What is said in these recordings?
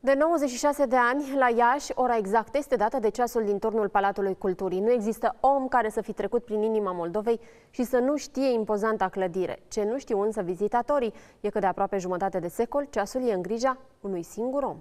De 96 de ani, la Iași, ora exactă este dată de ceasul din turnul Palatului Culturii. Nu există om care să fi trecut prin inima Moldovei și să nu știe impozanta clădire. Ce nu știu însă vizitatorii e că de aproape jumătate de secol, ceasul e în grija unui singur om.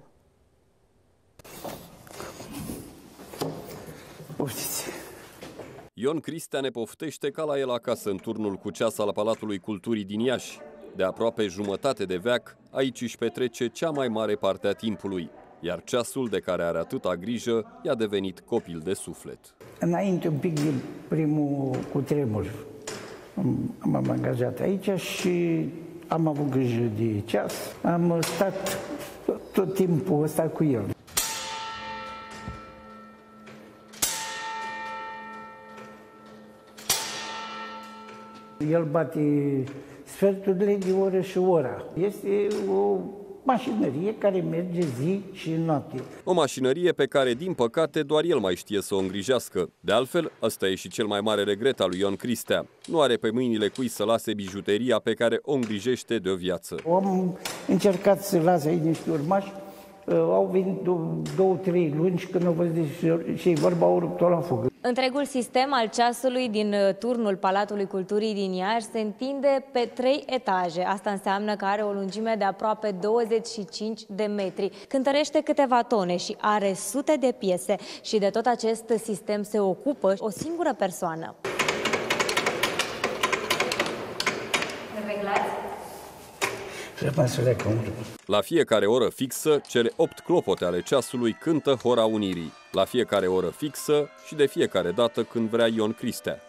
Poftiți! Ion Cristea ne poftește ca la el acasă în turnul cu ceas al Palatului Culturii din Iași. De aproape jumătate de veac, aici își petrece cea mai mare parte a timpului, iar ceasul de care are atâta grijă i-a devenit copil de suflet. Înainte un pic de primul cutremur m-am angajat aici și am avut grijă de ceas. Am stat tot timpul ăsta cu el. El bate sferturile de oră și ora. Este o mașinărie care merge zi și noapte. O mașinărie pe care, din păcate, doar el mai știe să o îngrijească. De altfel, ăsta e și cel mai mare regret al lui Ion Cristea. Nu are pe mâinile cui să lase bijuteria pe care o îngrijește de o viață. Am încercat să las aici niște urmași. Au venit 2-3 luni și când au văzut și vorba, au rupt la fugă. Întregul sistem al ceasului din turnul Palatului Culturii din Iași se întinde pe 3 etaje. Asta înseamnă că are o lungime de aproape 25 de metri. Cântărește câteva tone și are sute de piese și de tot acest sistem se ocupă o singură persoană. La fiecare oră fixă, cele 8 clopote ale ceasului cântă Hora Unirii. La fiecare oră fixă și de fiecare dată când vrea Ion Cristea.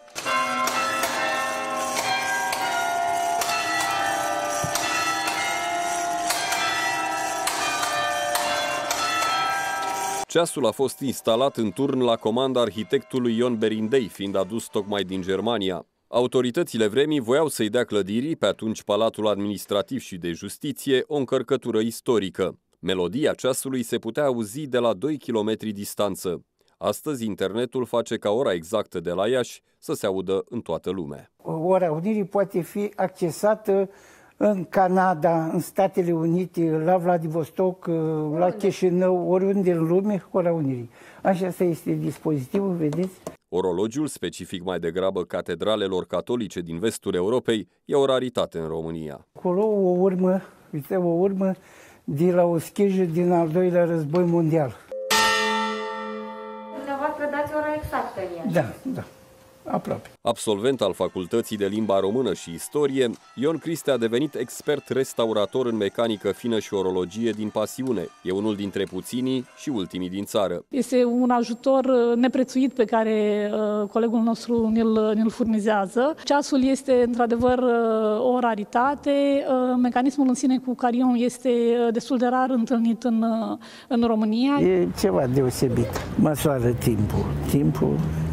Ceasul a fost instalat în turn la comanda arhitectului Ion Berindei, fiind adus tocmai din Germania. Autoritățile vremii voiau să-i dea clădirii, pe atunci Palatul Administrativ și de Justiție, o încărcătură istorică. Melodia ceasului se putea auzi de la 2 km distanță. Astăzi, internetul face ca ora exactă de la Iași să se audă în toată lumea. Ora Unirii poate fi accesată în Canada, în Statele Unite, la Vladivostok, la Chișinău, oriunde în lume, Ora Unirii. Așa este dispozitivul, vedeți? Orologiul, specific mai degrabă catedralelor catolice din vestul Europei, e o raritate în România. Acolo o urmă, uite, o urmă de la o schijă din al doilea război mondial. Dumneavoastră dați ora exactă în Iași. Da, aproape. Absolvent al Facultății de Limba Română și Istorie, Ion Cristea a devenit expert restaurator în mecanică fină și orologie din pasiune. E unul dintre puținii și ultimii din țară. Este un ajutor neprețuit pe care colegul nostru ne-l furnizează. Ceasul este într-adevăr o raritate. Mecanismul în sine cu carion este destul de rar întâlnit în România. E ceva deosebit. Măsoară timpul.